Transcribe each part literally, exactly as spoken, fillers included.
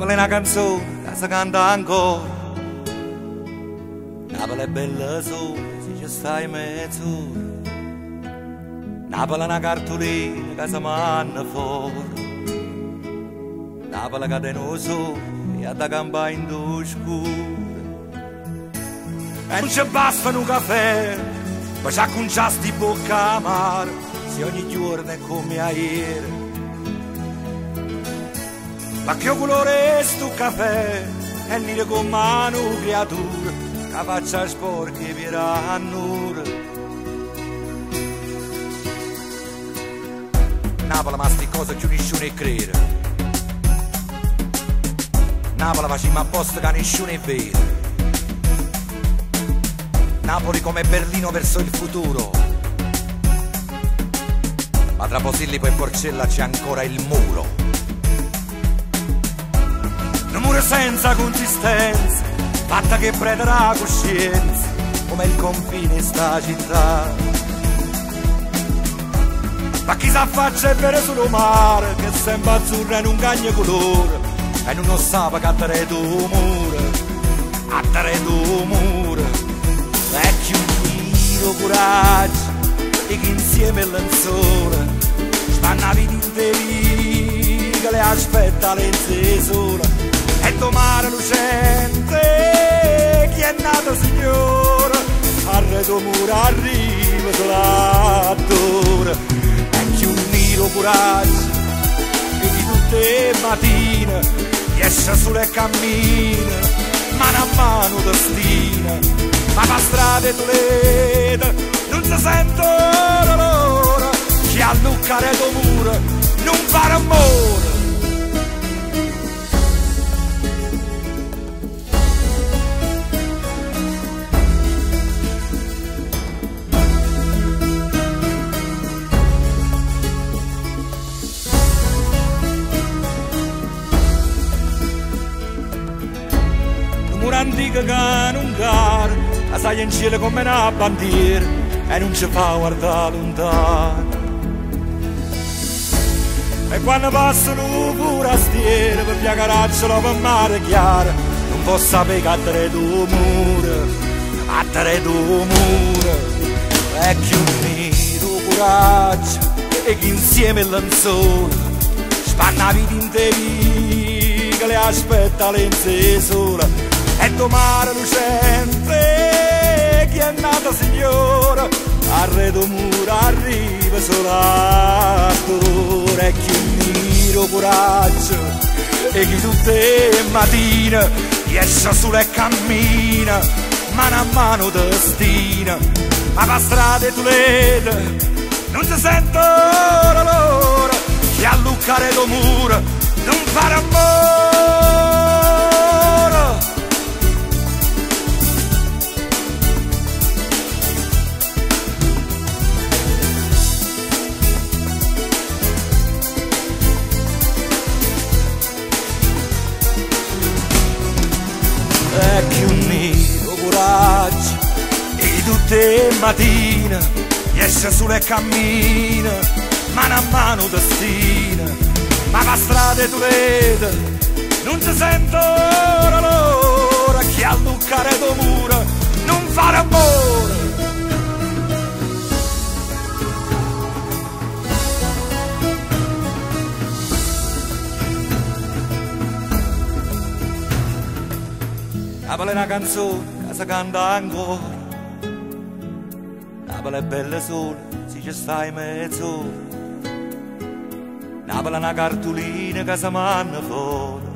Napoli è una canzone che si canta ancora. Napoli è bella sola se ci stai mezz'ora. Napoli è una cartolina che si manna fuori. Napoli cade nello sole e da campare in due scure. E non ci basta un caffè, ma c'è con di bocca amara, se ogni giorno è come ieri. Ma che colore è sto caffè? È nero come una creatura che faccia sporchi per annura. Napoli ma sti cose che nessuno è crede. Napoli facciamo apposta che nessuno è vero. Napoli come Berlino verso il futuro. Ma tra Posillipo e Porcella c'è ancora il muro. Un muro senza consistenza, fatta che preda la coscienza, come il confine sta città. Ma chi s'affaccia è vero sullo mare, che sembra azzurra in un cagno colore, e non lo sa che attare tu muro, attare tu muro. E chi un tiro coraggio, e che insieme l'anzone, stanno a vita interi, che le aspetta lenze sola. E domani lucente, chi è nato signore, arredo mura arriva sull'attore. E chi un nero coraggio, e di tutte le mattine, esce sulle cammine, mano a mano destina. Ma per strade Toledo non si sente l'ora, chi a luccare do mura non fa amore. Mura antica che non gara, la sai in cielo come una bandiera e non ci fa guardare lontano. E quando passano forastiere per via Caracciolo per mare chiaro, non posso sapere che a tre due mura, a tre due mura. E chi un nero coraggio e chi insieme il lanzone spanna vita interi che le aspetta lenze sola. E domani lucente, chi è nato signore, arredo mura arriva sull'attore. E chi un nero coraggio, e chi tutte le mattine esce sulle cammina, mano a mano destina. Ma per strade Toledo non si sente l'ora, chi a luccare lo muro non fa amore. E chi un nero coraggio, e tutte le mattine esce sulle cammine, mano a mano destina. Ma per strade Toledo non si sente l'ora, chi a luccare do muro non fa amore. Napoli è una canzone che si canta ancora. Napoli è bella sola se ci stai mezz'ora. Napoli è una cartolina che si manna fuori.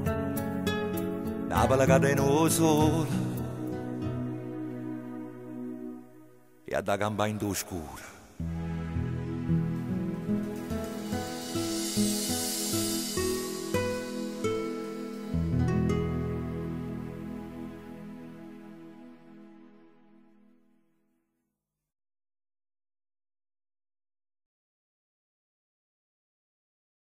Napoli cade nello sole e a da campare in due scure.